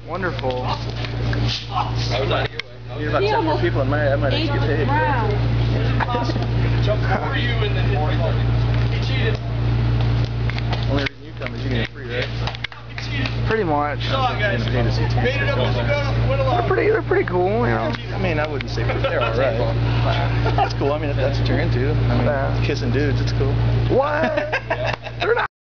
Wonderful. You're about 10 more people, I might actually get paid. Jump over you and then he cheated. Only reason you come is you get free, right? Pretty much. Guys. Made it up as you go. Went along. They're pretty cool, you know. I mean, I wouldn't say they're alright. That's cool. I mean, if that's what you're into. I mean, kissing dudes, it's cool. What? They're not.